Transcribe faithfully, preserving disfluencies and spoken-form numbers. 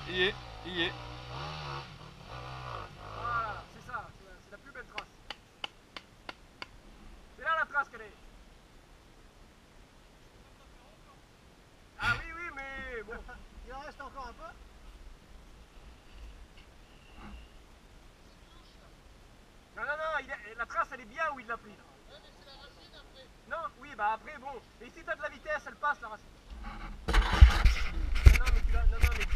Il y est, il y est. Voilà, c'est ça, c'est la plus belle trace. C'est là la trace qu'elle est. Ah oui, oui, mais bon. Il en reste encore un peu. Non, non, non, il est, la trace elle est bien où il l'a pris. Ouais, mais c'est la racine après. Non, oui, bah après, bon. Mais si t'as de la vitesse, elle passe la racine. Non, non, mais tu l'as. Non, non, mais